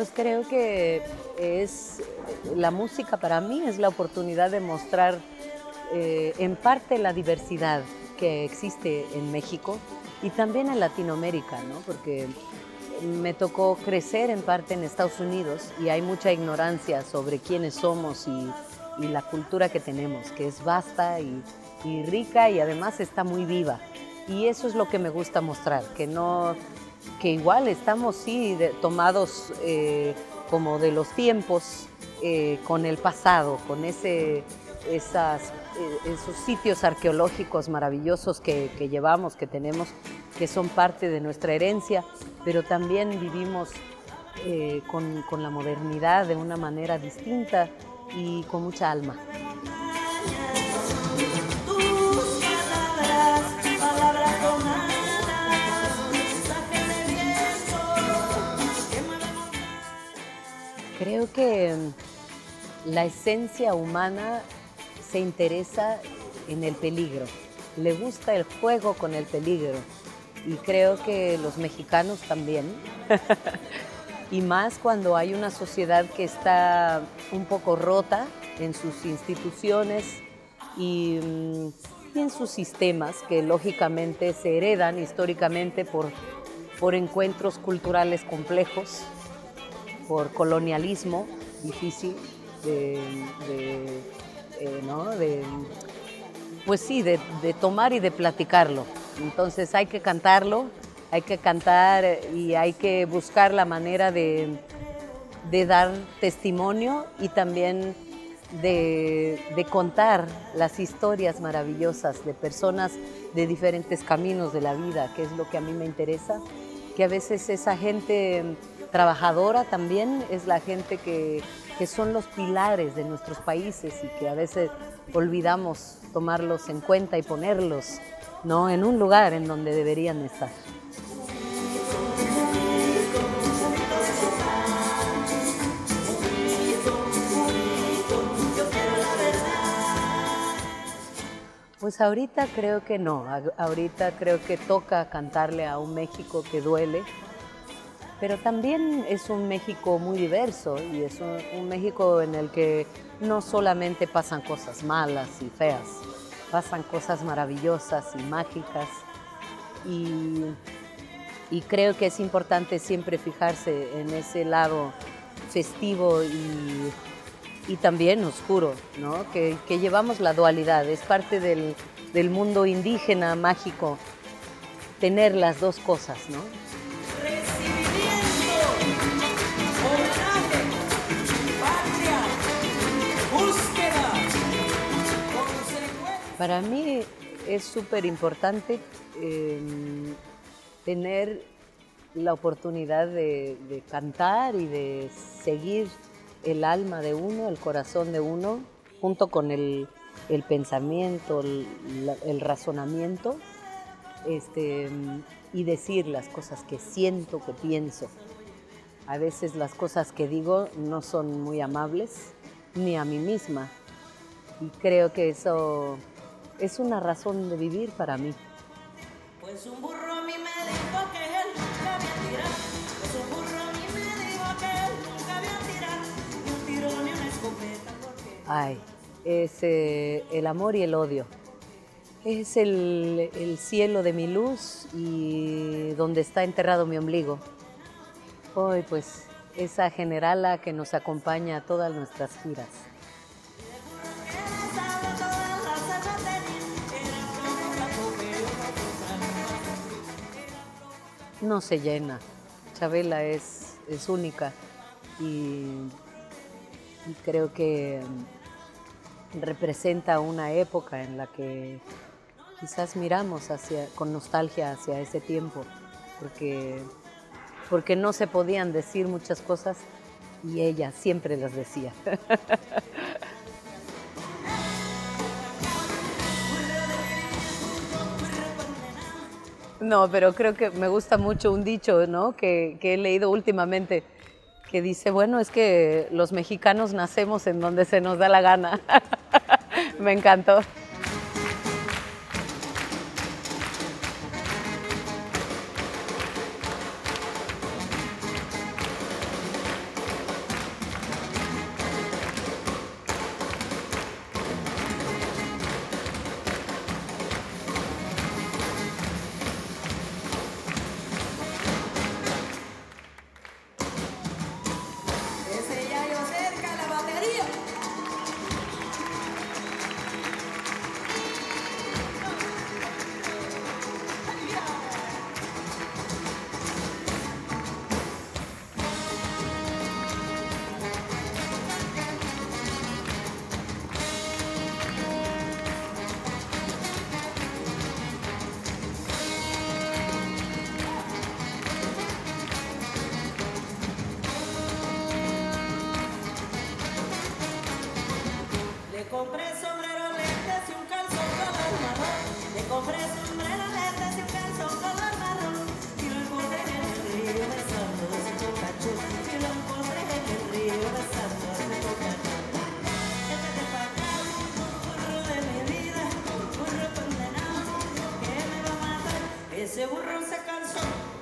Pues creo que es la música para mí es la oportunidad de mostrar en parte la diversidad que existe en México y también en Latinoamérica, ¿no? Porque me tocó crecer en parte en Estados Unidos y hay mucha ignorancia sobre quiénes somos y la cultura que tenemos, que es vasta y rica y además está muy viva. Y eso es lo que me gusta mostrar, que no, que igual estamos sí tomados como de los tiempos con el pasado, con esos sitios arqueológicos maravillosos que llevamos, que tenemos, que son parte de nuestra herencia, pero también vivimos con la modernidad de una manera distinta y con mucha alma. Creo que la esencia humana se interesa en el peligro, le gusta el juego con el peligro y creo que los mexicanos también, y más cuando hay una sociedad que está un poco rota en sus instituciones y en sus sistemas que lógicamente se heredan históricamente por encuentros culturales complejos, por colonialismo difícil ¿no? Pues sí, de tomar y de platicarlo. Entonces hay que cantarlo, hay que cantar y hay que buscar la manera de dar testimonio y también de contar las historias maravillosas de personas de diferentes caminos de la vida, que es lo que a mí me interesa, que a veces esa gente trabajadora también es la gente que son los pilares de nuestros países y que a veces olvidamos tomarlos en cuenta y ponerlos, ¿no?, en un lugar en donde deberían estar. Pues ahorita creo que no, ahorita creo que toca cantarle a un México que duele, pero también es un México muy diverso y es un México en el que no solamente pasan cosas malas y feas, pasan cosas maravillosas y mágicas y creo que es importante siempre fijarse en ese lado festivo y también oscuro, ¿no? Que llevamos la dualidad, es parte del mundo indígena mágico tener las dos cosas, ¿no? Para mí es súper importante tener la oportunidad de cantar y de seguir el alma de uno, el corazón de uno, junto con el pensamiento, el razonamiento, y decir las cosas que siento, que pienso. A veces las cosas que digo no son muy amables, ni a mí misma, y creo que eso es una razón de vivir para mí. Pues un burro a mí me dijo que él nunca había tirado. Pues un burro a mí me dijo que él nunca había tirado ni un tiro ni una escopeta porque... Ay, es el amor y el odio. Es el cielo de mi luz y donde está enterrado mi ombligo. Hoy pues esa generala que nos acompaña a todas nuestras giras. No se llena. Chabela es única y creo que representa una época en la que quizás miramos con nostalgia hacia ese tiempo, porque no se podían decir muchas cosas y ella siempre las decía. No, pero creo que me gusta mucho un dicho, ¿no?, que he leído últimamente, que dice, bueno, es que los mexicanos nacemos en donde se nos da la gana. Me encantó. compré sombrero verde y un calzón color marrón y lo encontré en el río besando a su cachón y lo encontré en el río besando a su cachón. Échate pa' acá, burro de mi vida, burro condenado que me va a matar. Ese burro se cansó.